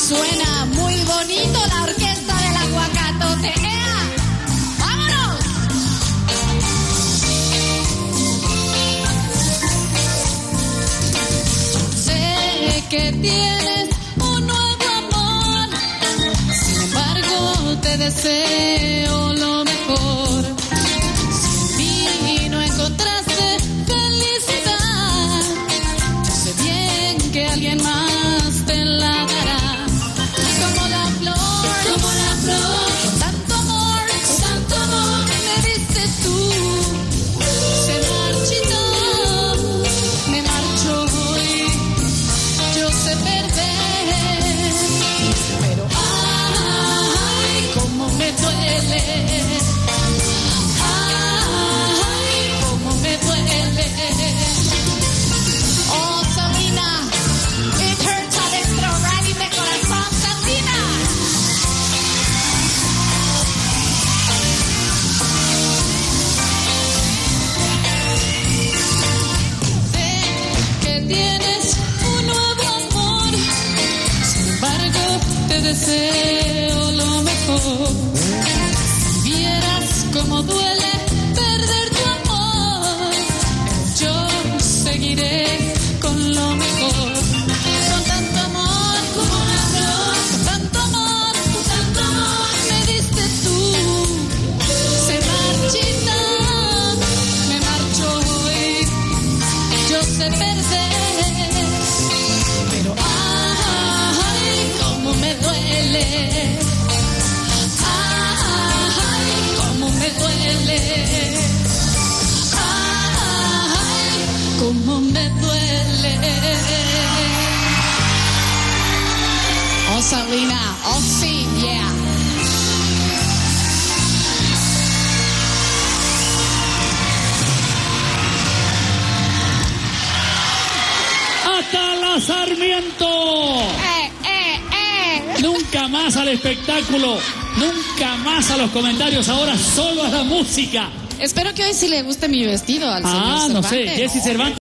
Suena muy bonito la orquesta del aguacatote. ¡Ea! ¡Vámonos! Sé que tienes un nuevo amor, sin embargo te deseo lo mejor. Si en mí no encontraste felicidad, yo sé bien que alguien más te la dará. Como la flor, con tanto amor me diste tú. Se marchitó, me marchó hoy. Yo sé perder, pero ay, cómo me duele. Ay, cómo me duele. Oh, Sabrina, it hurts adentro, right in the corazón, Sabrina. Sé que tienes un nuevo amor, sin embargo te deseo lo mejor. Si vieras cómo duele perder tu amor, yo seguiré con lo mejor. Con tanto amor como la flor, con tanto amor me diste tú. Se marchita, me marchó hoy. Yo sé perder, pero ay, cómo me duele. Ay, cómo me duele. Ay, cómo me duele. Oh, Selena, oh, sí, yeah. ¡Hasta la Sarmiento! Nunca más al espectáculo, nunca más a los comentarios, ahora solo a la música. Espero que hoy sí le guste mi vestido al señor No sé, Cervantes. Jessy Cervantes.